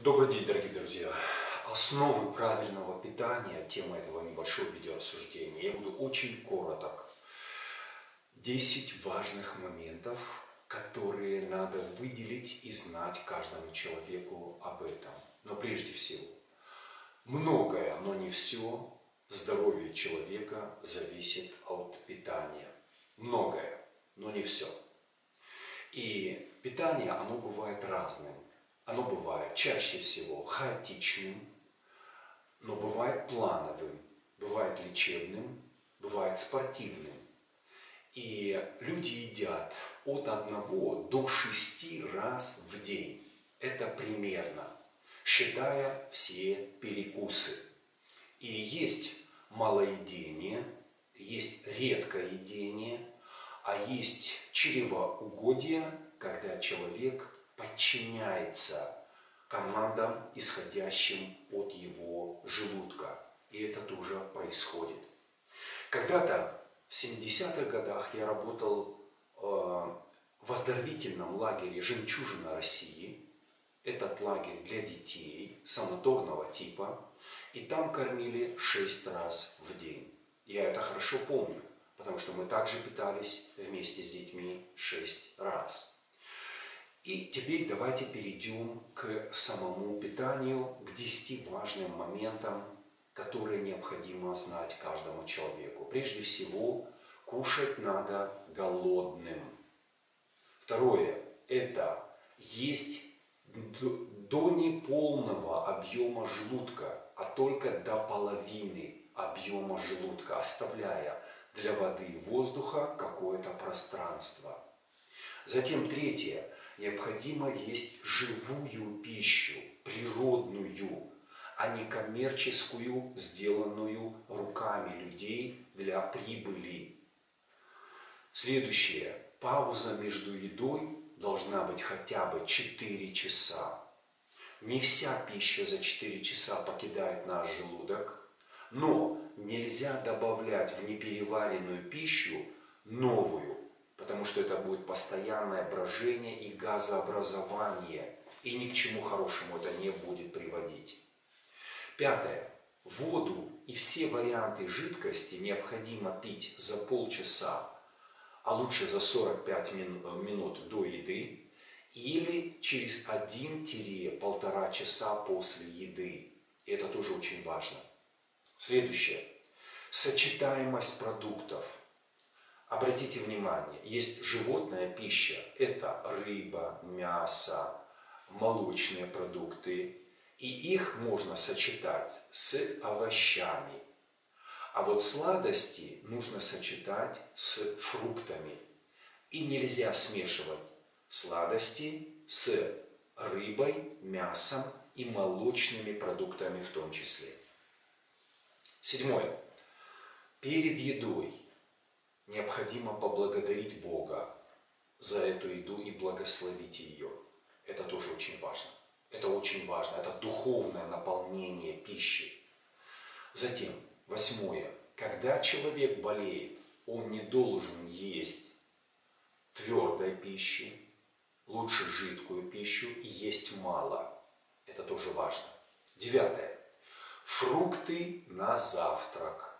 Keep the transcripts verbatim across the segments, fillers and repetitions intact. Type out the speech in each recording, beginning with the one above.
Добрый день, дорогие друзья! Основы правильного питания, тема этого небольшого видеорассуждения. Я буду очень короток. десять важных моментов, которые надо выделить и знать каждому человеку об этом. Но прежде всего, многое, но не все в здоровье человека зависит от питания. Многое, но не все. И питание, оно бывает разным. Оно бывает чаще всего хаотичным, но бывает плановым, бывает лечебным, бывает спортивным. И люди едят от одного до шести раз в день. Это примерно, считая все перекусы. И есть малоедение, есть редкоедение, а есть чревоугодие, когда человек подчиняется командам, исходящим от его желудка. И это тоже происходит. Когда-то в семидесятых годах я работал в оздоровительном лагере «Жемчужина России». Этот лагерь для детей санаторного типа. И там кормили шесть раз в день. Я это хорошо помню, потому что мы также питались вместе с детьми шесть раз. И теперь давайте перейдем к самому питанию, к десяти важным моментам, которые необходимо знать каждому человеку. Прежде всего, кушать надо голодным. Второе – это есть до неполного объема желудка, а только до половины объема желудка, оставляя для воды и воздуха какое-то пространство. Затем третье. Необходимо есть живую пищу, природную, а не коммерческую, сделанную руками людей для прибыли. Следующее. Пауза между едой должна быть хотя бы четыре часа. Не вся пища за четыре часа покидает наш желудок, но нельзя добавлять в непереваренную пищу новую, потому что это будет постоянное брожение и газообразование, и ни к чему хорошему это не будет приводить. Пятое. Воду и все варианты жидкости необходимо пить за полчаса, а лучше за сорок пять минут до еды, или через один-полтора часа после еды. И это тоже очень важно. Следующее. Сочетаемость продуктов. Обратите внимание, есть животная пища, это рыба, мясо, молочные продукты, и их можно сочетать с овощами. А вот сладости нужно сочетать с фруктами. И нельзя смешивать сладости с рыбой, мясом и молочными продуктами в том числе. Седьмое. Перед едой необходимо поблагодарить Бога за эту еду и благословить ее. Это тоже очень важно. Это очень важно. Это духовное наполнение пищи. Затем, восьмое. Когда человек болеет, он не должен есть твердой пищи, лучше жидкую пищу, и есть мало. Это тоже важно. Девятое. Фрукты на завтрак.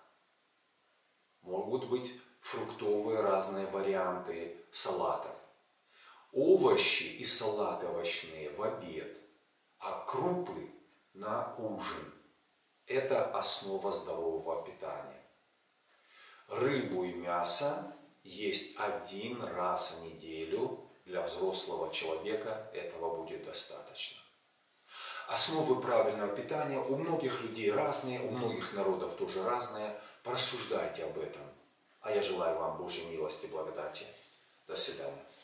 Могут быть фруктовые разные варианты салатов. Овощи и салаты овощные в обед, а крупы на ужин. Это основа здорового питания. Рыбу и мясо есть один раз в неделю. Для взрослого человека этого будет достаточно. Основы правильного питания у многих людей разные, у многих народов тоже разные. Порассуждайте об этом. А я желаю вам Божьей милости и благодати. До свидания.